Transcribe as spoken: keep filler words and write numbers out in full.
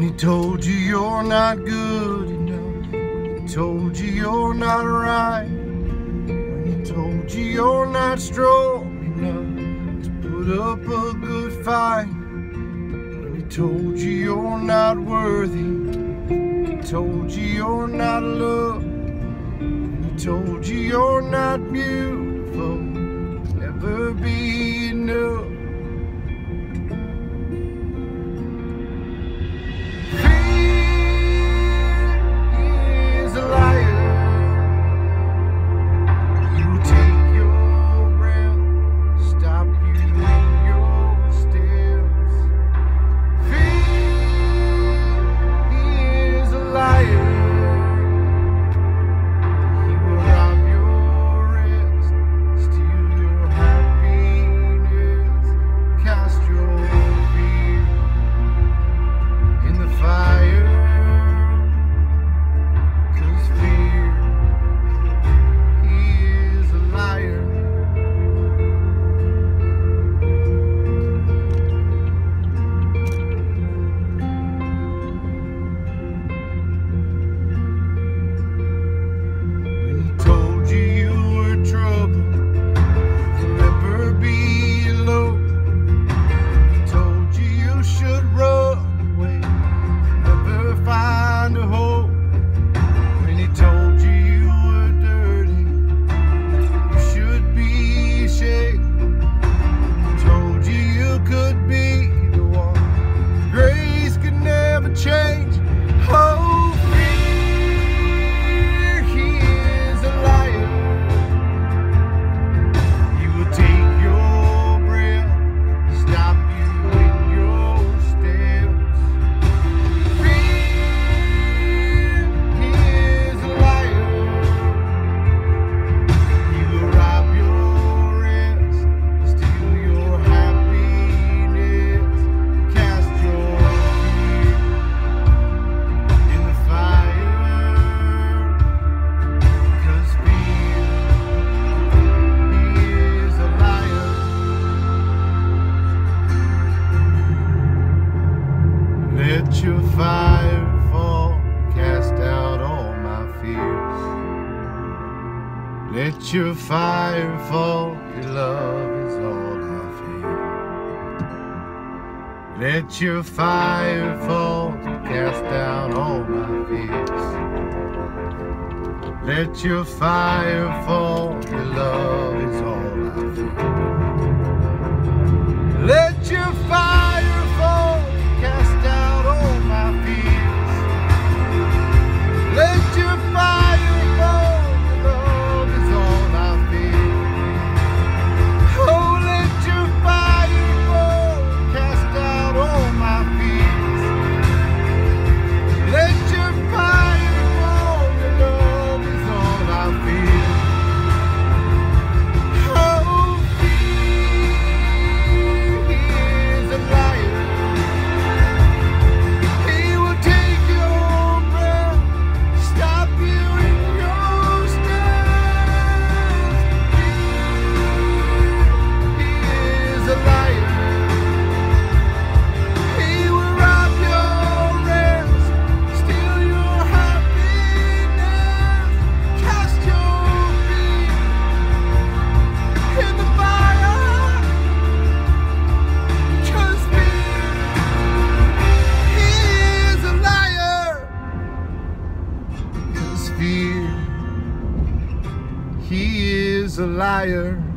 he told you you're not good enough, when he told you you're not right, when he told you you're not strong enough to put up a good fight, when he told you you're not worthy, when he told you you're not loved, when he told you you're not beautiful, never be enough. Let your fire fall, cast out all my fears. Let your fire fall, your love is all I fear. Let your fire fall, cast out all my fears. Let your fire fall, your love is all I fear. Let your fire fall, cast out all my fears. Let your fire fall, your love is all I fear. Oh, let your fire fall, cast out all my fears. Let your fire fall, your love is all I fear. Oh, fear is a liar. He will take your breath, stop you in your steps. He is a liar. He will rob your rest, steal your happiness, cast your feet in the fire. 'Cause fear, he is a liar. 'Cause fear, he is a liar.